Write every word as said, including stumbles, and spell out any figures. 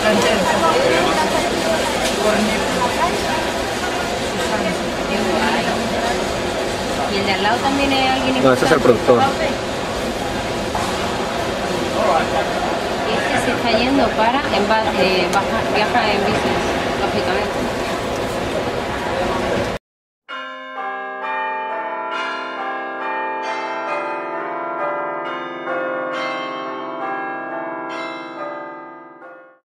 Y el de al lado también es alguien. No, ese es el productor. Este se está yendo para en, eh, baja, viaja en business, lógicamente.